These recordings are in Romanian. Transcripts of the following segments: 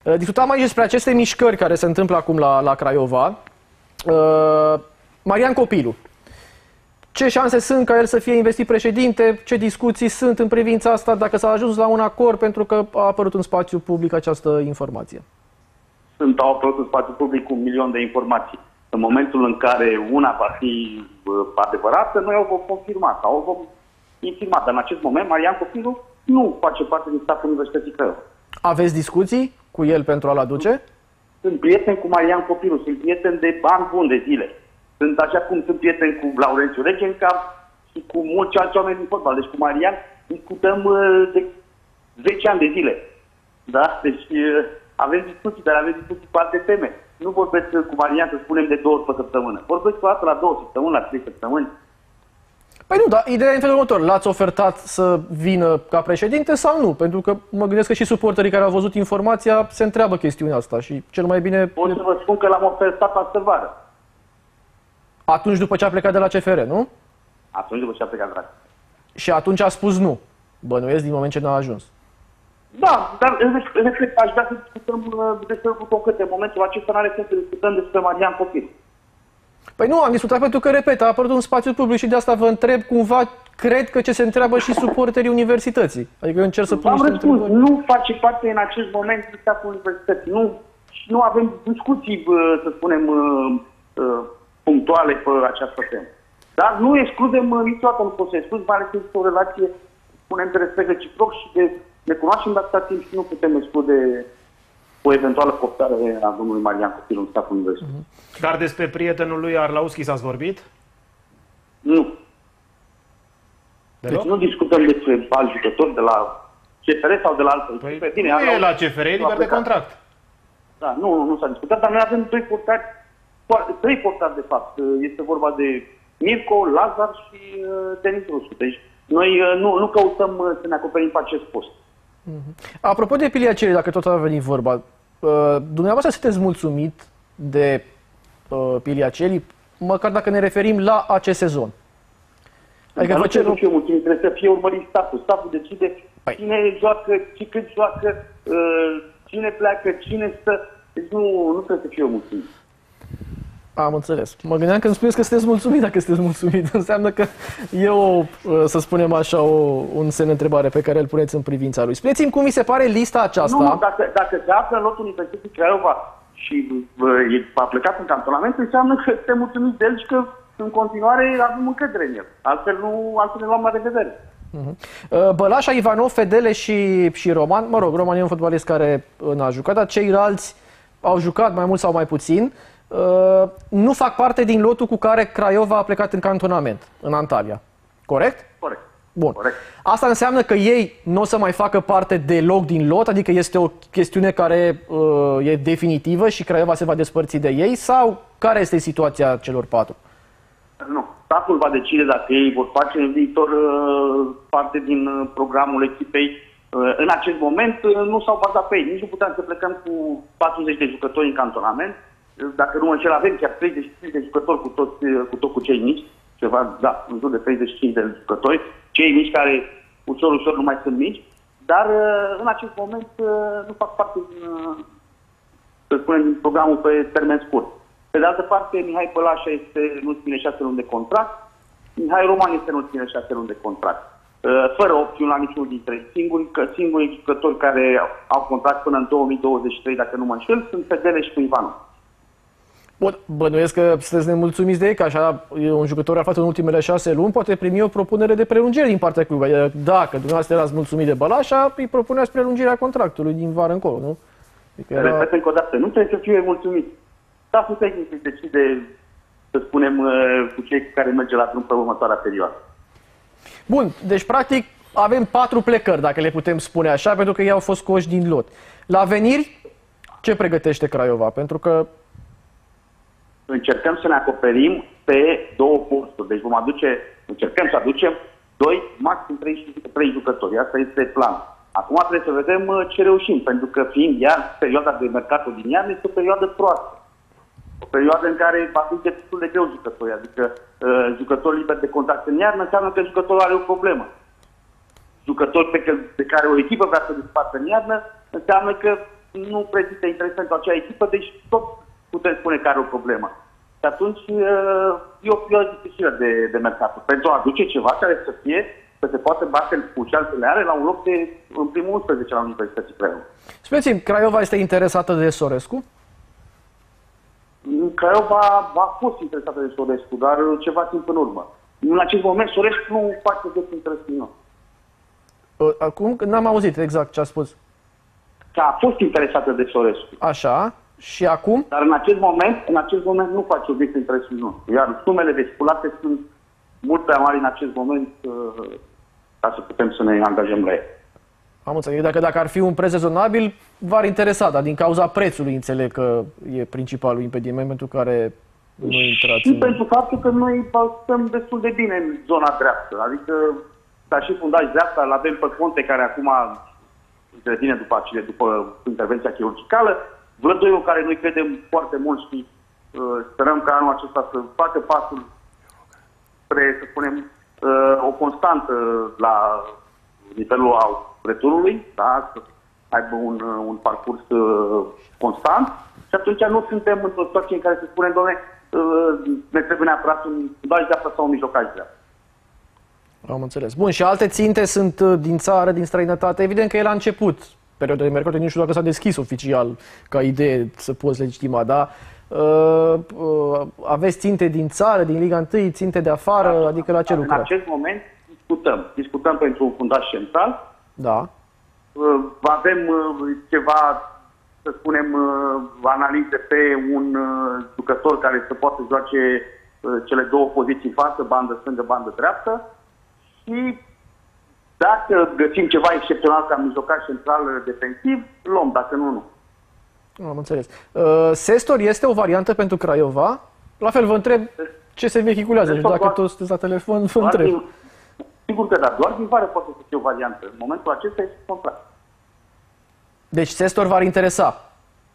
Discutam aici despre aceste mișcări care se întâmplă acum la Craiova. Marian Copilu. Ce șanse sunt ca el să fie investit președinte? Ce discuții sunt în privința asta? Dacă s-a ajuns la un acord, pentru că a apărut în spațiu public această informație. Au apărut în spațiu public 1 milion de informații. În momentul în care una va fi adevărată, noi o vom confirma sau o vom infirma. Dar în acest moment, Marian Copilu nu face parte din staful Universității Craiova. Aveți discuții cu el pentru a-l aduce? Sunt prieten cu Marian Copilu, sunt prieten de ani buni de zile. Sunt așa cum sunt prieten cu Laurențiu Regenca și cu mulți alți oameni din fotbal. Deci cu Marian discutăm de 10 ani de zile. Da? Deci avem discuții, dar avem discuții cu alte teme. Nu vorbesc cu Marian, să spunem, de 2 ori pe săptămână. Vorbesc cu asta la 2 săptămâni, la 3 săptămâni. Păi nu, dar ideea e în felul următor. L-ați ofertat să vină ca președinte sau nu? Pentru că mă gândesc că și suporterii care au văzut informația se întreabă chestiunea asta și cel mai bine... Pot să vă spun că l-am ofertat astă vară. Atunci după ce a plecat de la CFR, nu? Atunci după ce a plecat de la CFR. Și atunci a spus nu. Bănuiesc din moment ce n-a ajuns. Da, dar reflect, aș vrea să discutăm despre lucruri concrete. În momentul acesta n-are sens să discutăm despre Marian Copilu. Păi nu, am discutat pentru că, repet, a apărut un spațiu public și de asta vă întreb cumva, cred că ce se întreabă și suporterii universității. Adică eu încerc să pun niște întrebări. Nu face parte în acest moment din staful universității. Nu avem discuții, să spunem, punctuale pe această temă. Dar nu excludem niciodată, nu pot să exclud, mai ales este o relație, spunem, de respect reciproc și de cunoaștem de atâta timp și nu putem exclude o eventuală cooptare a domnului Marian Copilu în staful universității. Dar despre prietenul lui Arlauski ați vorbit? Nu. Deloc? Deci nu discutăm despre alți jucători de la CFR sau de la altă echipe. Bine, nu e la CFR, e liber de contract. Da, nu s-a discutat, dar noi avem 3 portari de fapt. Este vorba de Mirco, Lazar și Denis Rusu. Deci noi nu căutăm să ne acoperim pe acest post. Apropo de Piliaceli, dacă tot a venit vorba, dumneavoastră sunteți mulțumit de Piliaceli, măcar dacă ne referim la acest sezon? Adică nu trebuie să fie mulțumit, trebuie să fie urmărit staful. Staful decide cine joacă, cât joacă, cine pleacă, cine stă. Deci nu trebuie să fie mulțumit. Am înțeles. Mă gândeam că îmi spuneți că sunteți mulțumit. Dacă sunteți mulțumit, înseamnă că e să spunem așa, un semn de întrebare pe care îl puneți în privința lui. Spuneți-mi cum vi se pare lista aceasta. Nu, dacă se află în lotul Universității Craiova și a plecat în cantonament, înseamnă că suntem mulțumiți de el și că în continuare avem încredere în el. Altfel ne luăm la revedere. Bălașa, Ivanov, Fedele și Roman. Mă rog, Roman e un fotbalist care n-a jucat, dar ceilalți au jucat mai mult sau mai puțin. Nu fac parte din lotul cu care Craiova a plecat în cantonament, în Antalya. Corect? Corect. Bun. Corect. Asta înseamnă că ei nu o să mai facă parte deloc din lot, adică este o chestiune care e definitivă și Craiova se va despărți de ei, sau care este situația celor 4? Nu. Statul va decide dacă ei vor face în viitor parte din programul echipei. În acest moment nu s-au bazat pe ei. Nici nu puteam să plecăm cu 40 de jucători în cantonament. Dacă nu mă înșel, avem chiar 35 de jucători cu cei mici. Ceva, da, în jur de 35 de jucători. Cei mici care ușor nu mai sunt mici. Dar în acest moment nu fac parte să spunem, din programul pe termen scurt. Pe de altă parte, Mihai Pălașa este în ultimele 6 luni de contract. Mihai Roman este în ultimele 6 luni de contract. Fără opțiuni la niciunul dintre ei. Singurii jucători care au contract până în 2023, dacă nu mă înșel, sunt Fedele și cu Ivanov. Bun, bănuiesc că sunteți nemulțumiți de ei, că așa un jucător aflat în ultimele 6 luni poate primi o propunere de prelungire din partea clubului. Dacă dumneavoastră erați mulțumit de Bălașa, îi propuneați prelungirea contractului din vară încolo, nu? Adică repet încă o dată, nu trebuie să fie mulțumit. Staful tehnic decide, să spunem, cu cei cu care merge la drum pe următoarea perioadă. Bun, deci practic avem 4 plecări, dacă le putem spune așa, pentru că ei au fost scoși din lot. La veniri, ce pregătește Craiova? Pentru că încercăm să ne acoperim pe 2 posturi. Deci încercăm să aducem 2, maxim 3 jucători. Asta este planul. Acum trebuie să vedem ce reușim, pentru că fiind iar perioada de mercato din iarnă, este o perioadă proastă. O perioadă în care va fi destul de greu jucători. Adică jucători liberi de contract în iarnă înseamnă că jucătorul are o problemă. Jucători pe care o echipă vrea să desfacă în iarnă înseamnă că nu prezintă interes pentru acea echipă, deci tot putem spune că are o problemă. Și atunci e o perioadă dificilă de mercat. Pentru a aduce ceva care să se poată bate cu șansele are la un loc în primul 11 la Universității Craiova. Spuneți-mi, Craiova este interesată de Sorescu? Craiova a fost interesată de Sorescu, dar ceva timp în urmă. În acest moment, Sorescu nu face decât interesul nostru. Acum, n-am auzit exact ce a spus. Că a fost interesată de Sorescu. Așa. Și acum? Dar în acest moment nu face obiectul interesului nostru. Iar sumele vehiculate sunt mult prea mari în acest moment ca să putem să ne angajăm la ele. Am înțeles. Dacă ar fi un preț rezonabil, v-ar interesa, dar din cauza prețului înțeleg că e principalul impediment pentru care nu intrați. Și pentru faptul că noi stăm destul de bine în zona dreaptă. Adică, ca și fundaș dreapta, îl avem pe Conte, care acum revine după intervenția chirurgicală. Vlădoiu, care noi credem foarte mult și sperăm că anul acesta să facă pasul spre, să spunem, o constantă la nivelul returului, da? Să aibă un parcurs constant și atunci nu suntem într-o situație în care să spunem, doamne, ne trebuie neapărat un fundaș dreapta sau un mijlocaș dreapta. Am înțeles. Bun, și alte ținte sunt din țară, din străinătate. Evident că e la început perioada de mercat, nu știu dacă s-a deschis oficial ca idee să poți legitima, dar aveți ținte din țară, din Liga 1, ținte de afară, da, adică la ce lucrați? În acest moment discutăm pentru un fundaș central. Da. Avem ceva, să spunem, analize pe un jucător care să poată joace cele două poziții în față, bandă stângă, bandă dreaptă. Și dacă găsim ceva excepțional ca mijlocaș central defensiv, luăm, dacă nu. Am înțeles. Sestor este o variantă pentru Craiova? La fel, vă întreb ce se vehiculează și dacă toți sunteți la telefon, vă întreb. Sigur că da, doar din vară poate să fie o variantă. În momentul acesta este contract. Deci Sestor v-ar interesa?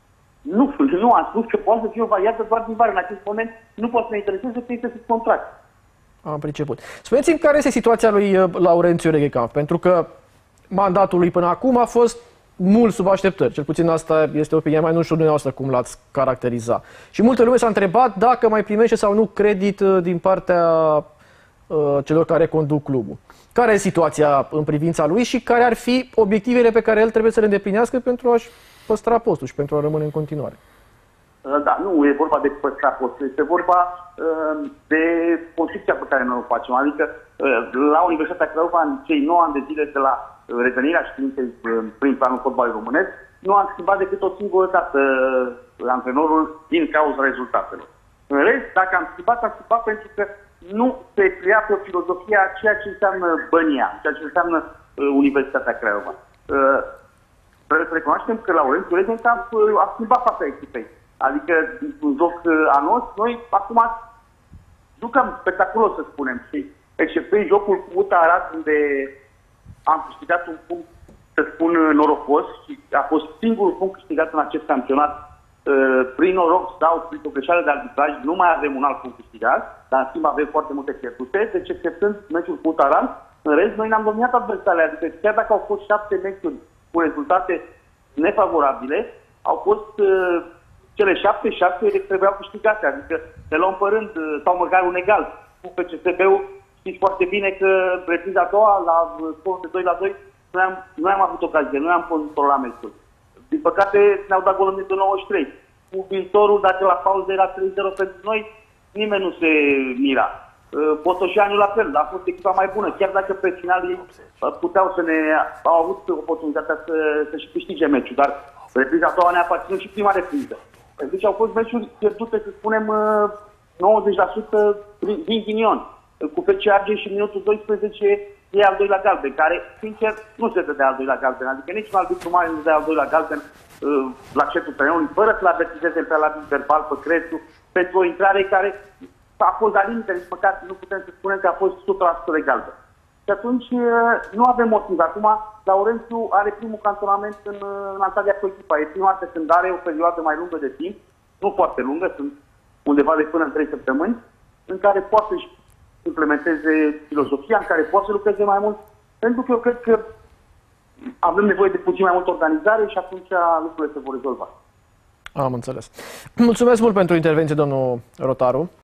Nu, am spus că poate să fie o variantă doar din vară. În acest moment nu poate să ne intereseze că este sub contract. Am priceput. Spuneți-mi care este situația lui Laurențiu Reghekamp, pentru că mandatul lui până acum a fost mult sub așteptări. Cel puțin asta este opinia mea, nu știu dumneavoastră cum l-ați caracteriza. Și multă lume s-a întrebat dacă mai primește sau nu credit din partea celor care conduc clubul. Care e situația în privința lui și care ar fi obiectivele pe care el trebuie să le îndeplinească pentru a-și păstra postul și pentru a rămâne în continuare? Da, nu e vorba de păstra postul, este vorba de construcția pe care noi o facem. Adică la Universitatea Craiova, în cei 9 ani de zile de la revenirea științei prin planul fotbalului românesc, nu am schimbat decât o singură dată antrenorul din cauza rezultatelor. În rest, dacă am schimbat pentru că nu se preia pe filozofia ceea ce înseamnă Bănia, ceea ce înseamnă Universitatea Craiova. Trebuie să recunoaștem că Laurențiu Reghekamp a schimbat fața echipei. Adică, în joc anos, noi acum jucăm spectaculos, să spunem. Și exceptând jocul cu UTA Arad, unde am câștigat un punct, să spun, norocos, și a fost singurul punct câștigat în acest campionat prin noroc sau prin o greșeală de arbitraj. Nu mai avem un alt punct câștigat, dar în schimb avem foarte multe pierdute. Deci, exceptând meciul cu UTA Arad, în rest, noi ne-am dominat adversarele. Adică, chiar dacă au fost 7 meciuri cu rezultate nefavorabile, au fost cele 7 trebuiau câștigate, adică ne luăm pe rând, sau măcar un egal. Cu PCSB-ul știți foarte bine că repriza a doua, la scorul de 2-2, noi am avut ocazie, noi am controlat meciul. Din păcate ne-au dat golul de 93. Cu viitorul, dacă la pauză era 3-0 pentru noi, nimeni nu se mira. Botoșani la fel, a fost echipa mai bună, chiar dacă pe final ei au avut oportunitatea să-și câștige meciul, dar repriza a doua ne-a aparținut și prima repriză. Deci au fost meciuri pierdute, să spunem, 90% din ghinion. Cu FC Argeș și minutul 12 e al doilea galben, care, sincer, nu se dă al doilea galben. Adică niciun arbitru mare nu dă al doilea galben la centrul terenului, fără să-l avertizeze pe la verbal pe Crețu, pentru o intrare care a fost la limite, nici măcar nu putem să spunem că a fost 100% de galben. Și atunci nu avem motiv. Acum, Laurențiu are primul cantonament în Antalya cu echipa. E prima dată când are o perioadă mai lungă de timp, nu foarte lungă, sunt undeva de până în 3 săptămâni, în care poate să-și implementeze filozofia, în care poate să lucreze mai mult. Pentru că eu cred că avem nevoie de puțin mai multă organizare și atunci lucrurile se vor rezolva. Am înțeles. Mulțumesc mult pentru intervenție, domnul Rotaru.